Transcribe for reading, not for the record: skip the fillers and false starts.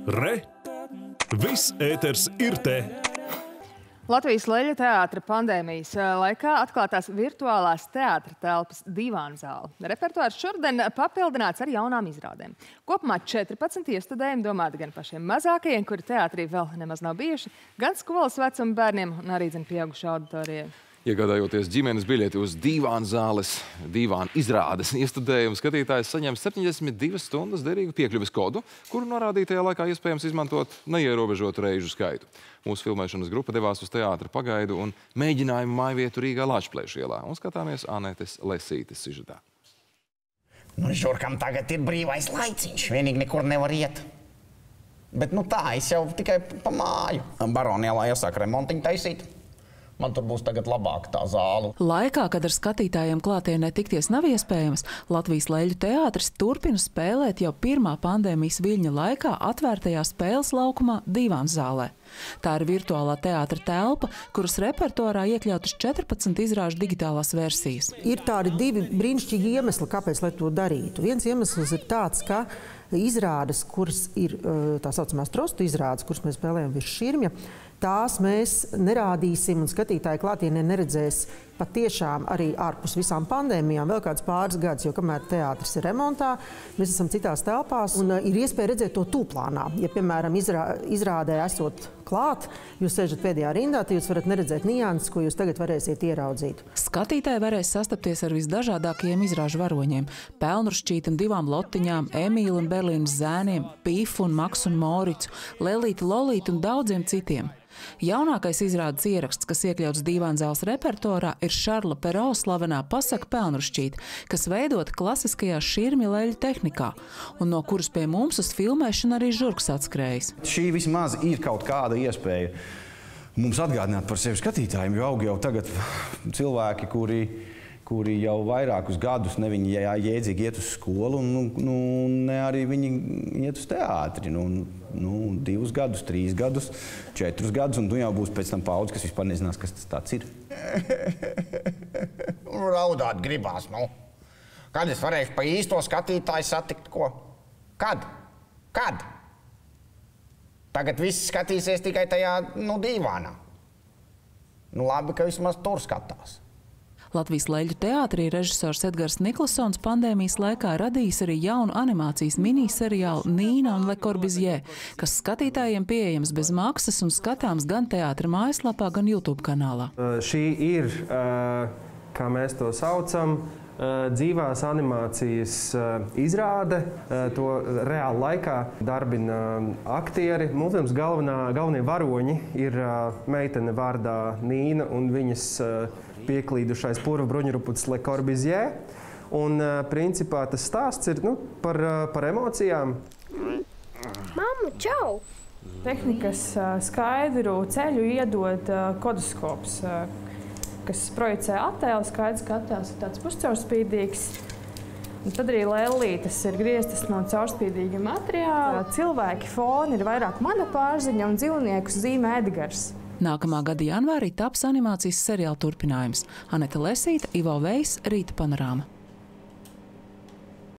Re! Viss ēters ir te! Latvijas Leļu teātra pandēmijas laikā atklātās virtuālās teātra telpas divānu zāle. Repertuārs šodien papildināts ar jaunām izrādēm. Kopumā 14 iestudējumi domāti gan pašiem mazākajiem, kuri teātrī vēl nemaz nav bijuši, gan skolas vecuma bērniem un arī pieaugušo auditorijai. Iegādājoties ģimenes biļeti uz divānu zāles, divānu izrādes iestudējumu, skatītājs saņem 72 stundas derīgu piekļuves kodu, kuru norādītajā laikā iespējams izmantot neierobežotu reižu skaitu. Mūsu filmēšanas grupa devās uz teātra pagaidu un mēģinājumu mājvietu Rīgā Lačplēša ielā. Un skatāmies Anetes Lesītes sižetā. Nu, žurkam tagad ir brīvais laiciņš, vienīgi nekur nevar iet. Bet nu tā, es jau tikai pa māju. Baronielā iesāk remontiņu taisīt. Man tur būs tagad labāk tā zāle. Laikā, kad ar skatītājiem klātienē tikties nav iespējams, Latvijas Leļu teātris turpina spēlēt jau pirmā pandēmijas viļņa laikā atvērtajā spēles laukumā divānu zālē. Tā ir virtuālā teātra telpa, kuras repertuārā iekļautas 14 izrāžu digitālās versijas. Ir tādi divi brīnišķīgi iemesli, kāpēc lai to darītu. Viens iemesls ir tāds, ka izrādes, kuras ir tā saucamās trostu izrādes, kuras mēs spēlējam virs širmja, tās mēs nerādīsim un skatītāji klātienē neredzēs patiešām arī ārpus visām pandēmijām vēl kāds pāris gadus, jo kamēr teātris ir remontā, mēs esam citās telpās un ir iespēja redzēt to tūplānā. Ja, piemēram, izrādē esot klāt, jūs sēžat pēdējā rindā, tad jūs varat neredzēt nianses, ko jūs tagad varēsiet ieraudzīt. Skatītāji varēs sastapties ar visdažādākajiem izrāžu varoņiem – Pelnuršķītam, divām Lotiņām, Emīlu un Berlīnas zēniem, Pīfu un Maksu un Moricu, Lelīti, Lolīti un daudziem citiem. Jaunākais izrādes ieraksts, kas iekļauts divānzāles repertuārā, ir Šarla Pero slavenā pasaka Pelnuršķīta, kas veidota klasiskajā širmja leļu tehnikā, un no kuras pie mums uz filmēšanu arī žurks atskrējis. Šī vismaz ir kaut kāda iespēja mums atgādināt par sevi skatītājiem, jo aug jau tagad cilvēki, kuri jau vairākus gadus ne viņi jēdzīgi iet uz skolu, un ne arī viņi iet uz teātri. 2 gadus, 3 gadus, 4 gadus, un jau būs pēc tam paudze, kas vispār nezinās, kas tas tāds ir. Raudāt gribās, nu. Kad es varēšu pa īsto skatītāju satikt, ko? Kad? Kad? Tagad viss skatīsies tikai tajā, divānā. Labi, ka vismaz tur skatās. Latvijas Leļu teātrī režisors Edgars Niklasons pandēmijas laikā radījis arī jaunu animācijas miniseriālu Nīna un Le Corbusier, kas skatītājiem pieejams bez maksas un skatāms gan teātra mājaslapā, gan YouTube kanālā. Šī ir, kā mēs to saucam, dzīvās animācijas izrāde. To reāli laikā darbina aktieri. Multfilmas galvenie varoņi ir meitene vārdā Nīna un viņas pieklīdušais purva bruņurupucis Le Corbusier. Un principā tas stāsts ir par emocijām. Mamma, čau! Tehnikas skaidru ceļu iedod kodoskops, kas projicē attēlu. Skaidrs, ka attēls ir tāds puscaurspīdīgs. Un tad arī lellītes ir grieztas no caurspīdīga materiāla. Cilvēki foni ir vairāk mana pārziņa un dzīvniekus zīmē Edgars. Nākamā gada janvārī taps animācijas seriāla turpinājums. Anete Lesīte, Ivo Vejs, Rīta Panorāma.